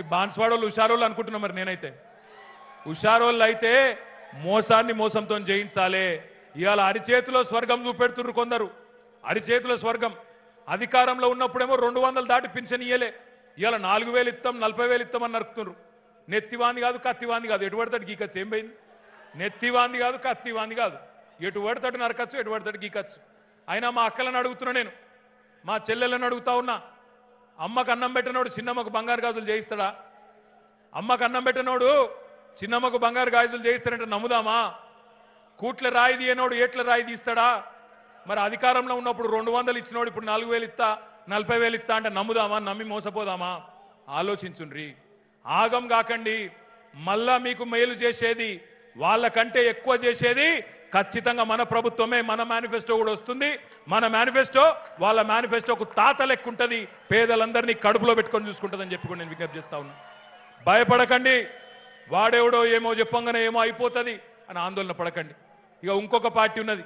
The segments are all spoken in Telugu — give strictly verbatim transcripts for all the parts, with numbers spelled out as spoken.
బాన్స్వాడోళ్ళు హుషారోళ్ళు అనుకుంటున్నా మరి నేనైతే హుషారోళ్ళు అయితే మోసాన్ని మోసంతో జయించాలే ఇవాళ అరిచేతిలో స్వర్గం చూపెడుతున్నారు కొందరు అరిచేతిలో స్వర్గం అధికారంలో ఉన్నప్పుడేమో రెండు వందలు దాటి పింఛన్ ఇయ్యలే ఇవాళ నాలుగు వేలు ఇస్తాం నలభై వేలు ఇస్తామని నరుకుతున్నారు నెత్తివాంది కాదు కత్తివాంది కాదు ఎటు పడతాడు గీకచ్చు ఏం పోయింది నెత్తివాంది కాదు కత్తివాంది కాదు ఎటు పడతాడు నరకచ్చు ఎటు పడతాడు గీకచ్చు అయినా మా అక్కలను అడుగుతున్నా నేను మా చెల్లెలను అడుగుతా ఉన్నా అమ్మకు అన్నం పెట్టినోడు చిన్నమ్మకు బంగారు గాజులు చేయిస్తాడా అమ్మకు అన్నం పెట్టినోడు చిన్నమ్మకు బంగారు గాజులు చేయిస్తాడంటే నమ్ముదామా కూట్ల రాయి తీయనోడు ఏట్ల రాయి తీస్తాడా మరి అధికారంలో ఉన్నప్పుడు రెండు వందలు ఇచ్చినోడు ఇప్పుడు నాలుగు వేలు ఇస్తా నలభై వేలు ఇస్తా అంటే నమ్ముదామా నమ్మి మోసపోదామా ఆలోచించుండ్రి ఆగం కాకండి మళ్ళా మీకు మేలు చేసేది వాళ్ళకంటే ఎక్కువ చేసేది ఖచ్చితంగా మన ప్రభుత్వమే మన మేనిఫెస్టో కూడా వస్తుంది మన మేనిఫెస్టో వాళ్ళ మేనిఫెస్టోకు తాత లెక్క ఉంటుంది పేదలందరినీ కడుపులో పెట్టుకొని చూసుకుంటుందని చెప్పి కూడా నేను విజ్ఞప్తి చేస్తా ఉన్నా భయపడకండి వాడెవడో ఏమో చెప్పంగానే ఏమో అయిపోతుంది అని ఆందోళన పడకండి ఇక ఇంకొక పార్టీ ఉన్నది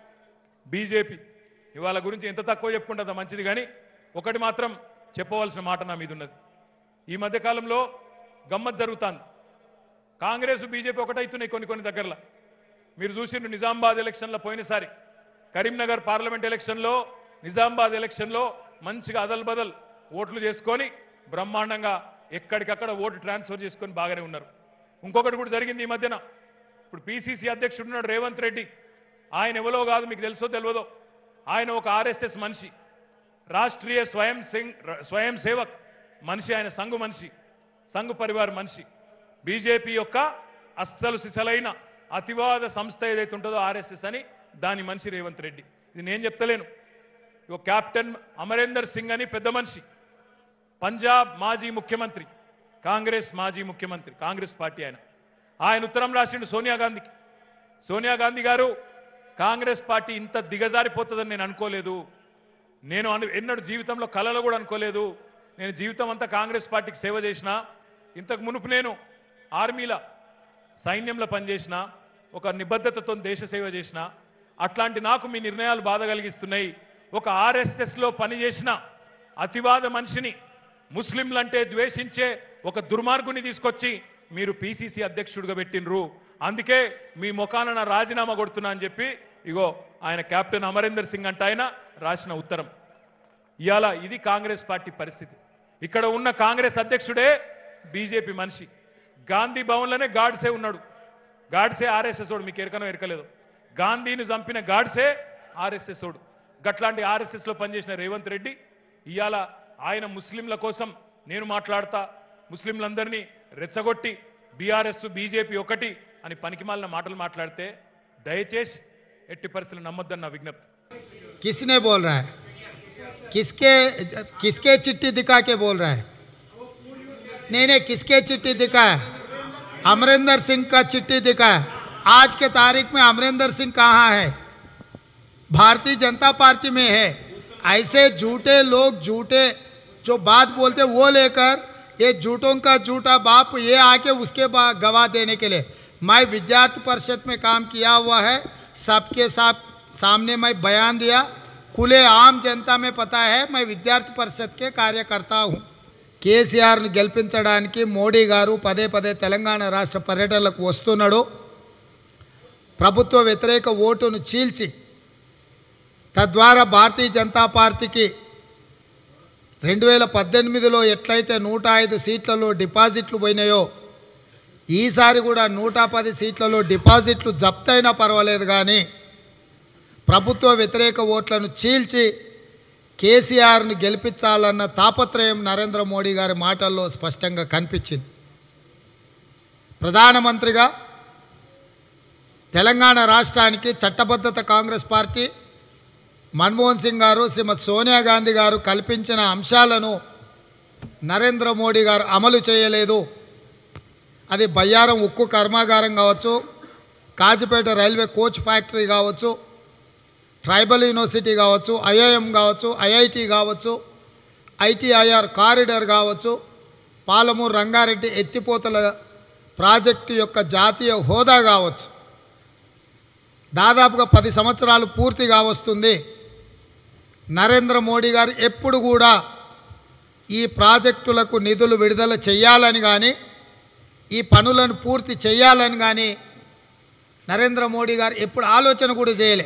బీజేపీ ఇవాళ గురించి ఎంత తక్కువ చెప్పుకుంటుందో మంచిది కానీ ఒకటి మాత్రం చెప్పవలసిన మాట నా మీద ఉన్నది ఈ మధ్యకాలంలో గమ్మత్ జరుగుతుంది కాంగ్రెస్ బీజేపీ ఒకటైతున్నాయి కొన్ని కొన్ని దగ్గరలో మీరు చూసిండ్రు నిజామాబాద్ ఎలక్షన్లో పోయినసారి కరీంనగర్ పార్లమెంట్ ఎలక్షన్లో నిజామాబాద్ ఎలక్షన్లో మంచిగా అదల్ బదల్ ఓట్లు చేసుకొని బ్రహ్మాండంగా ఎక్కడికక్కడ ఓటు ట్రాన్స్ఫర్ చేసుకొని బాగానే ఉన్నారు ఇంకొకటి కూడా జరిగింది ఈ మధ్యన ఇప్పుడు పిసిసి అధ్యక్షుడు ఉన్నాడు రేవంత్ రెడ్డి ఆయన ఎవరో కాదు మీకు తెలుసో తెలియదో ఆయన ఒక ఆర్ఎస్ఎస్ మనిషి రాష్ట్రీయ స్వయం సింగ్ స్వయం సేవక్ మనిషి ఆయన సంఘు మనిషి సంఘ్ పరివార్ మనిషి బీజేపీ యొక్క అస్సలు సిసలైన అతివాద సంస్థ ఏదైతే ఉంటుందో ఆర్ఎస్ఎస్ అని దాని మనిషి రేవంత్ రెడ్డి ఇది నేను చెప్తలేను ఇక కెప్టెన్ అమరేందర్ సింగ్ అని పెద్ద మనిషి పంజాబ్ మాజీ ముఖ్యమంత్రి కాంగ్రెస్ మాజీ ముఖ్యమంత్రి కాంగ్రెస్ పార్టీ ఆయన ఆయన ఉత్తరం రాసిండు సోనియా గాంధీకి సోనియా గాంధీ గారు కాంగ్రెస్ పార్టీ ఇంత దిగజారిపోతుందని నేను అనుకోలేదు నేను అను ఎన్నడూ జీవితంలో కలలో కూడా అనుకోలేదు నేను జీవితం అంతా కాంగ్రెస్ పార్టీకి సేవ చేసిన ఇంతకు మునుపు నేను ఆర్మీలో సైన్యంలో పనిచేసిన ఒక నిబద్ధతతో దేశ సేవ చేసిన అట్లాంటి నాకు మీ నిర్ణయాలు బాధ కలిగిస్తున్నాయి ఒక ఆర్ఎస్ఎస్లో పనిచేసిన అతివాద మనిషిని ముస్లింలంటే ద్వేషించే ఒక దుర్మార్గుని తీసుకొచ్చి మీరు పిసిసి అధ్యక్షుడిగా పెట్టినరు అందుకే మీ ముఖాన రాజీనామా కొడుతున్నా అని చెప్పి ఇగో ఆయన కెప్టెన్ అమరేందర్ సింగ్ అంటే ఆయన రాసిన ఉత్తరం ఇవాళ ఇది కాంగ్రెస్ పార్టీ పరిస్థితి ఇక్కడ ఉన్న కాంగ్రెస్ అధ్యక్షుడే బీజేపీ మనిషి గాంధీ భవన్లోనే గాడ్సే ఉన్నాడు గాడ్సే ఆర్ఎస్ఎస్ ఓడు మీకు ఎరకనో ఎరకలేదు గాంధీని చంపిన గాడ్సే ఆర్ఎస్ఎస్ ఓడు గట్లాంటి ఆర్ఎస్ఎస్లో పనిచేసిన రేవంత్ రెడ్డి ఇవాళ ఆయన ముస్లింల కోసం నేను మాట్లాడతా ముస్లింలందరినీ రెచ్చగొట్టి బీఆర్ఎస్ బీజేపీ ఒకటి అని పనికిమాలిన మాటలు మాట్లాడితే దయచేసి ఎట్టి పరిస్థితులు నమ్మొద్దని నా విజ్ఞప్తి किसने बोल रहा है किसके किसके चिट्ठी दिखा के बोल रहा है नहीं नहीं किसके चिट्ठी दिखा है अमरिंदर सिंह का चिट्ठी दिखा है आज के तारीख में अमरिंदर सिंह कहाँ है भारतीय जनता पार्टी में है ऐसे झूठे लोग झूठे जो बात बोलते वो लेकर ये झूठों का झूठा बाप ये आके उसके बाद गवाह देने के लिए मैं विद्यार्थी परिषद में काम किया हुआ है सबके साथ सामने मैं बयान दिया खुले आम जनता में पता है मैं विद्यार्थी परिषद के कार्यकर्ता हूँ కేసీఆర్ను గెలిపించడానికి మోడీ గారు పదే పదే తెలంగాణ రాష్ట్ర పర్యటనలకు వస్తున్నాడు ప్రభుత్వ వ్యతిరేక ఓటును చీల్చి తద్వారా భారతీయ జనతా పార్టీకి రెండు వేల పద్దెనిమిదిలో ఎట్లయితే నూట ఐదు సీట్లలో డిపాజిట్లు పోయినాయో ఈసారి కూడా నూట పది సీట్లలో డిపాజిట్లు జప్తైనా పర్వాలేదు కానీ ప్రభుత్వ వ్యతిరేక ఓట్లను చీల్చి కేసీఆర్ను గెలిపించాలన్న తాపత్రయం నరేంద్ర మోడీ గారి మాటల్లో స్పష్టంగా కనిపించింది ప్రధానమంత్రిగా తెలంగాణ రాష్ట్రానికి చట్టబద్ధత కాంగ్రెస్ పార్టీ మన్మోహన్ సింగ్ గారు శ్రీమతి సోనియా గాంధీ గారు కల్పించిన అంశాలను నరేంద్ర మోడీ గారు అమలు చేయలేదు అది బయ్యారం ఉక్కు కర్మాగారం కావచ్చు కాజిపేట రైల్వే కోచ్ ఫ్యాక్టరీ కావచ్చు ట్రైబల్ యూనివర్సిటీ కావచ్చు ఐఐఎం కావచ్చు ఐఐటి కావచ్చు ఐటీఐఆర్ కారిడార్ కావచ్చు పాలమూరు రంగారెడ్డి ఎత్తిపోతల ప్రాజెక్టు యొక్క జాతీయ హోదా కావచ్చు దాదాపుగా పది సంవత్సరాలు పూర్తిగా వస్తుంది నరేంద్ర మోడీ గారు ఎప్పుడు కూడా ఈ ప్రాజెక్టులకు నిధులు విడుదల చేయాలని కానీ ఈ పనులను పూర్తి చేయాలని కానీ నరేంద్ర మోడీ గారు ఎప్పుడు ఆలోచన కూడా చేయలే.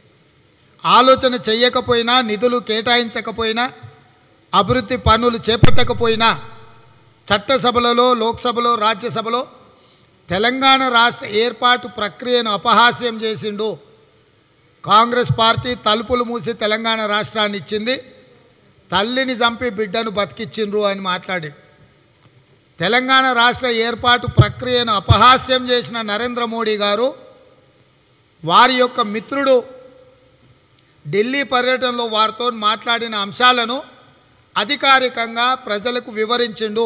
ఆలోచన చేయకపోయినా, నిధులు కేటాయించకపోయినా, అభివృద్ధి పనులు చేపట్టకపోయినా చట్టసభలలో, లోక్సభలో, రాజ్యసభలో తెలంగాణ రాష్ట్ర ఏర్పాటు ప్రక్రియను అపహాస్యం చేసిండు. కాంగ్రెస్ పార్టీ తలుపులు మూసి తెలంగాణ రాష్ట్రాన్ని ఇచ్చింది, తల్లిని చంపి బిడ్డను బతికిచ్చిండ్రు అని మాట్లాడి తెలంగాణ రాష్ట్ర ఏర్పాటు ప్రక్రియను అపహాస్యం చేసిన నరేంద్ర మోడీ గారు వారి యొక్క మిత్రుడు ఢిల్లీ పర్యటనలో వారితో మాట్లాడిన అంశాలను అధికారికంగా ప్రజలకు వివరించిండు.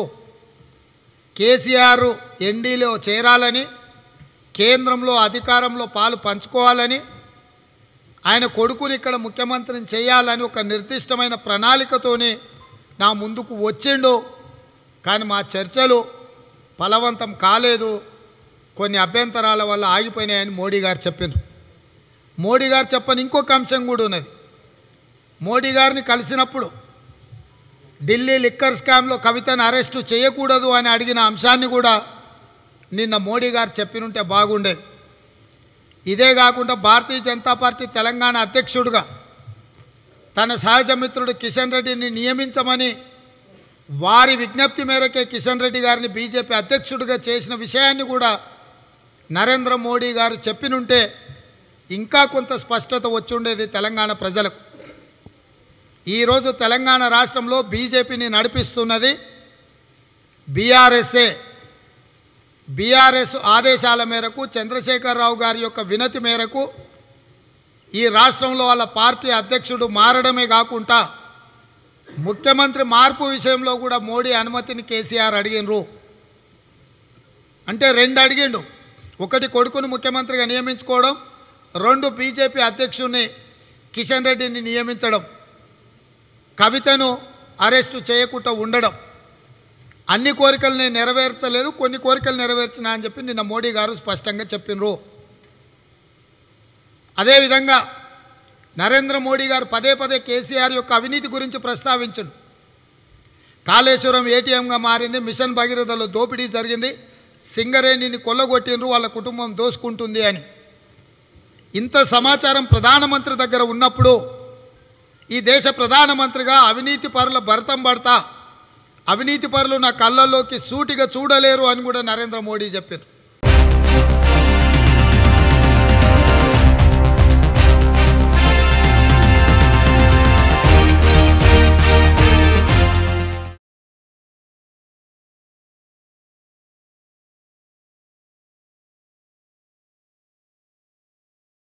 కేసీఆర్ ఎన్డీలో చేరాలని, కేంద్రంలో అధికారంలో పాలు పంచుకోవాలని, ఆయన కొడుకుని ఇక్కడ ముఖ్యమంత్రిని చేయాలని ఒక నిర్దిష్టమైన ప్రణాళికతోని నా ముందుకు వచ్చిండు. కానీ మా చర్చలు ఫలవంతం కాలేదు, కొన్ని అభ్యంతరాల వల్ల ఆగిపోయినాయని మోడీ గారు చెప్పారు. మోడీ గారు చెప్పని ఇంకొక అంశం కూడా ఉన్నది. మోడీ గారిని కలిసినప్పుడు ఢిల్లీ లిక్కర్ స్కామ్లో కవితను అరెస్టు చేయకూడదు అని అడిగిన అంశాన్ని కూడా నిన్న మోడీ గారు చెప్పినుంటే బాగుండేది. ఇదే కాకుండా భారతీయ జనతా పార్టీ తెలంగాణ అధ్యక్షుడిగా తన సహజ మిత్రుడు కిషన్ రెడ్డిని నియమించమని వారి విజ్ఞప్తి మేరకే కిషన్ రెడ్డి గారిని బీజేపీ అధ్యక్షుడిగా చేసిన విషయాన్ని కూడా నరేంద్ర మోడీ గారు చెప్పినుంటే ఇంకా కొంత స్పష్టత వచ్చి ఉండేది తెలంగాణ ప్రజలకు. ఈరోజు తెలంగాణ రాష్ట్రంలో బీజేపీని నడిపిస్తున్నది బీఆర్ఎస్ఏ. బీఆర్ఎస్ ఆదేశాల మేరకు, చంద్రశేఖరరావు గారి యొక్క వినతి మేరకు ఈ రాష్ట్రంలో వాళ్ళ పార్టీ అధ్యక్షుడు మారడమే కాకుండా ముఖ్యమంత్రి మార్పు విషయంలో కూడా మోడీ అనుమతిని కేసీఆర్ అడిగినరు. అంటే రెండు అడిగిండు. ఒకటి కొడుకును ముఖ్యమంత్రిగా నియమించుకోవడం, రెండు బీజేపీ అధ్యక్షుడిని కిషన్ రెడ్డిని నియమించడం, కవితను అరెస్టు చేయకుండా ఉండడం. అన్ని కోరికలు నేను నెరవేర్చలేదు, కొన్ని కోరికలు నెరవేర్చినా అని చెప్పి నిన్న మోడీ గారు స్పష్టంగా చెప్పినరు. అదేవిధంగా నరేంద్ర మోడీ గారు పదే పదే కేసీఆర్ యొక్క అవినీతి గురించి ప్రస్తావించడు. కాళేశ్వరం ఏటీఎంగా మారింది, మిషన్ భగీరథలో దోపిడీ జరిగింది, సింగరేణిని కొల్లగొట్టినరు, వాళ్ళ కుటుంబం దోసుకుంటుంది అని. ఇంత సమాచారం ప్రధానమంత్రి దగ్గర ఉన్నప్పుడు ఈ దేశ ప్రధానమంత్రిగా అవినీతి పరుల భరతం పడతా, అవినీతి పరులు నా కళ్ళల్లోకి సూటిగా చూడలేరు అని కూడా నరేంద్ర మోడీ చెప్పారు.